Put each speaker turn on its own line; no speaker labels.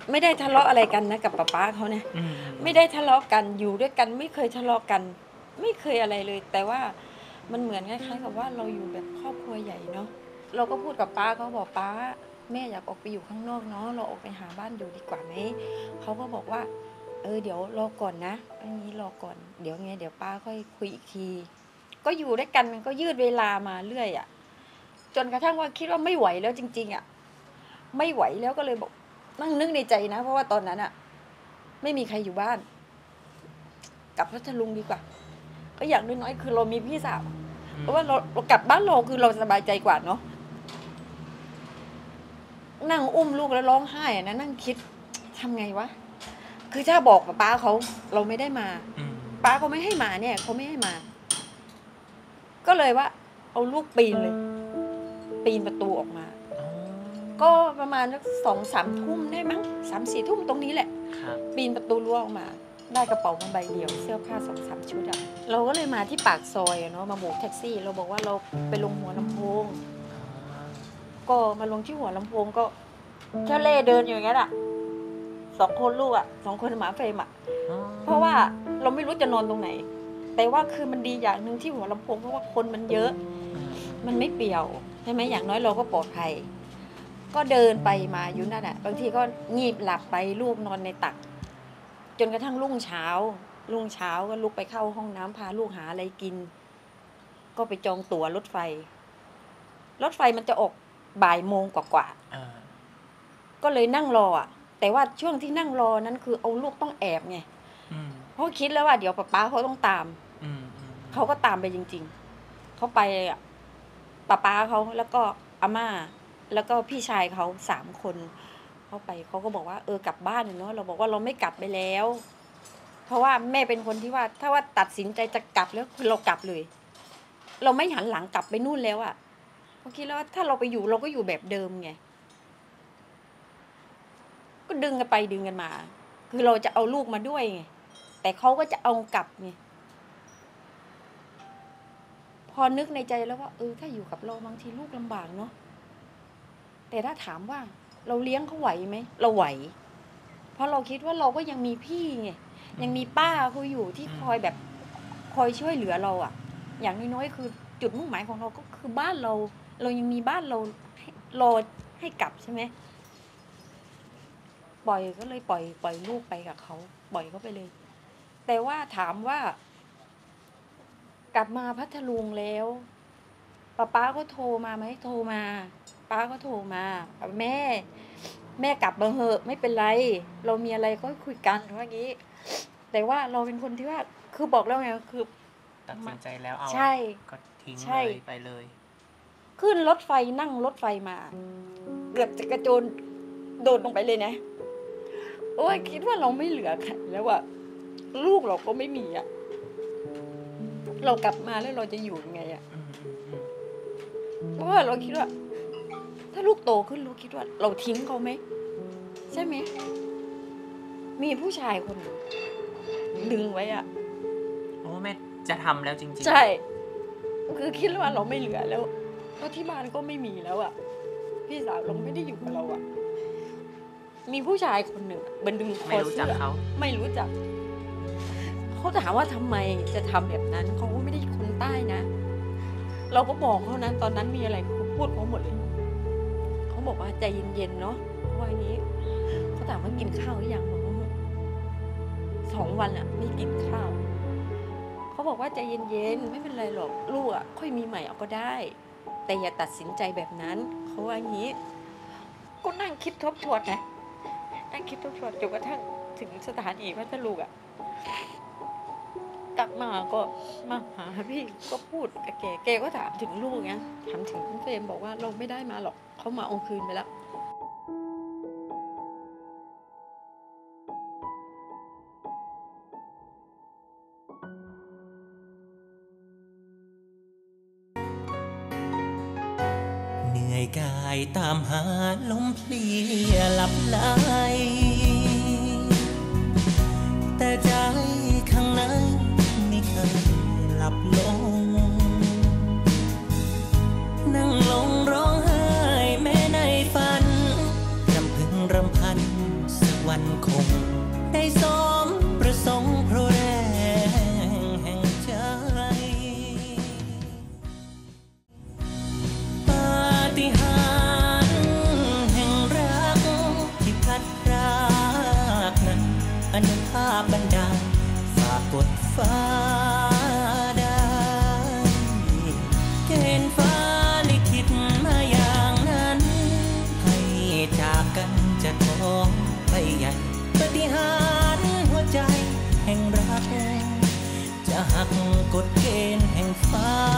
ไม่ได้ทะเลาะอะไรกันนะกับป๊าเขาเนี่ยไม่ได้ทะเลาะกันอยู่ด้วยกันไม่เคยทะเลาะกันไม่เคยอะไรเลย แต่ว่ามันเหมือนคล้ายๆกับว่าเราอยู่แบบครอบครัวใหญ่เนาะเราก็พูดกับป้าเขาบอกป้าแม่อยากออกไปอยู่ข้างนอกเนาะเราออกไปหาบ้านอยู่ดีกว่าไหมเขาก็บอกว่าเดี๋ยวรอก่อนนะอันนี้รอก่อนเดี๋ยวไงเดี๋ยวป้าค่อยคุยอีกทีก็อยู่ด้วยกันมันก็ยืดเวลามาเรื่อยอ่ะจนกระทั่งว่าคิดว่าไม่ไหวแล้วจริงๆอ่ะไม่ไหวแล้วก็เลยบอกนั่งนึกในใจนะเพราะว่าตอนนั้นอ่ะไม่มีใครอยู่บ้านกลับพัทลุงดีกว่าก็อย่างน้อยๆคือเรามีพี่สาวเพราะว่าเรากลับบ้านเราคือเราสบายใจกว่าเนาะนั่งอุ้มลูกแล้วร้องไห้อะนะนั่งคิดทำไงวะคือถ้าบอกป้าเขาเราไม่ได้มาป้าเขาไม่ให้มาเนี่ยเขาไม่ให้มาก็เลยว่าเอาลูกปีนเลยปีนประตูออกมาก็ประมาณ2-3 ทุ่มได้มั้ง3-4 ทุ่มตรงนี้แหละปีนประตูรั้วออกมาได้กระเป๋ามาใบเดียวเสื้อผ้า2-3 ชุดอะเราก็เลยมาที่ปากซอยเนาะมาโบกแท็กซี่เราบอกว่าเราไปลงหัวลำโพงก็มาลงที่หัวลำโพงก็แค่เล่เดินอยู่อย่างนั้นอะ2 คนลูกอะ2 คนหมาเฟรมอะเพราะว่าเราไม่รู้จะนอนตรงไหนแต่ว่าคือมันดีอย่างหนึ่งที่หัวลำโพงเพราะว่าคนมันเยอะมันไม่เปี่ยวใช่ไหมอย่างน้อยเราก็ปลอดภัยก็เดินไปมาอยู่นั่นอะบางทีก็งีบหลับไปลูกนอนในตักจนกระทั่งรุ่งเช้าก็ลุกไปเข้าห้องน้ำพาลูกหาอะไรกินก็ไปจองตั๋วรถไฟมันจะออกบ่ายโมงกว่าก็เลยนั่งรออ่ะแต่ว่าช่วงที่นั่งรอนั้นคือเอาลูกต้องแอบไงเพราะคิดแล้วว่าเดี๋ยวป๊าเขาต้องตามเขาก็ตามไปจริงๆเขาไปอ่ะป๊าเขาแล้วก็อาม่าแล้วก็พี่ชายเขา3 คนเขาไปเขาก็บอกว่ากลับบ้านเนาะเราบอกว่าเราไม่กลับไปแล้วเพราะว่าแม่เป็นคนที่ว่าถ้าว่าตัดสินใจจะกลับแล้วคือเรากลับเลยเราไม่หันหลังกลับไปนู่นแล้วอ่ะเพราะคิดแล้วว่าถ้าเราไปอยู่เราก็อยู่แบบเดิมไงก็ดึงกันไปดึงกันมาคือเราจะเอาลูกมาด้วยไงแต่เขาก็จะเอากลับไงพอนึกในใจแล้วว่าถ้าอยู่กับเราบางทีลูกลำบากเนาะแต่ถ้าถามว่าเราเลี้ยงเขาไหวไหมเราไหวเพราะเราคิดว่าเราก็ยังมีพี่ไงยังมีป้าเขาอยู่ที่คอยแบบคอยช่วยเหลือเราอ่ะอย่างน้อยๆคือจุดมุ่งหมายของเราก็คือบ้านเรายังมีบ้านเรารอให้กลับใช่ไหมปล่อยก็เลยปล่อยลูกไปกับเขาปล่อยเขาไปเลยแต่ว่าถามว่ากลับมาพัทลุงแล้วป้าก็โทรมาไหมโทรมาป้าก็โทรมาแม่กลับมาเหอะไม่เป็นไรเรามีอะไรก็คุยกันว่างี้แต่ว่าเราเป็นคนที่ว่าคือบอกแล้วไงคือ
ตัดสินใจแล้วเอา
ใช่
ก็ทิ้งเลยไปเลย
ขึ้นรถไฟนั่งรถไฟมาเกือบจะกระโจนโดดลงไปเลยนะโอ้ยคิดว่าเราไม่เหลือใครแล้วอะลูกเราก็ไม่มีอะเรากลับมาแล้วเราจะอยู่ยังไงอะเพราะว่าเราคิดว่าถ้าลูกโตขึ้นลูกคิดว่าเราทิ้งเขาไหมใช่ไหมมีผู้ชายคนหนึ่งดึงไว้อะ
โอ้แม่จะทำแล้วจริงๆ
ใช่คือคิดว่าเราไม่เหลือแล้วเพราะที่บ้านก็ไม่มีแล้วอะพี่สาวเราไม่ได้อยู่กับเราอะมีผู้ชายคนหนึ่งบันดึงคอเสื้อไม่รู้จักเขาถามว่าทำไมจะทำแบบนั้นเขาก็ไม่ได้คนใต้นะเราก็บอกเขานะตอนนั้นมีอะไรเขาพูดเขาหมดเลยเขาบอกว่าใจเย็นๆเนาะว่าอย่างนี้เขาถามว่ากินข้าวหรือยังบอกว่า2 วันอะไม่กินข้าวเขาบอกว่าใจเย็นๆไม่เป็นไรหรอกลูกอะค่อยมีใหม่เอาก็ได้แต่อย่าตัดสินใจแบบนั้นเขาว่าอย่างนี้ก็นั่งคิดทบทวนนะนั่งคิดทบทวนจนกระทั่งถึงสถานีพัทลุงอะกลับมาก็มาหาพี่ก็พูดกับแกก็ถามถึงลูกไงถามถึงเฟรมบอกว่าเราไม่ได้มาหรอกเขามาเอาคืนไปแล้ว
เหนื่อยกายตามหาลมเพลียหลับไหลแต่ใจข้างในไม่เคยหลับลงนั่งลงร้องไห้แม้ในฝันรำพึงรำพันสักววันคงได้สมประสงค์เพราะแรงแห่งใจปาฏิหาริย์แห่งรักที่พัดพรากนั้นอนุภาพบันดาลฝากกดฟ้าได้เกณฑ์ฟ้าลิขิตมาอย่างนั้นให้จากกันจะท้องไปใหญ่ปาฏิหาริย์หัวใจแห่งรักจะหักกฎเกณฑ์แห่งฟ้า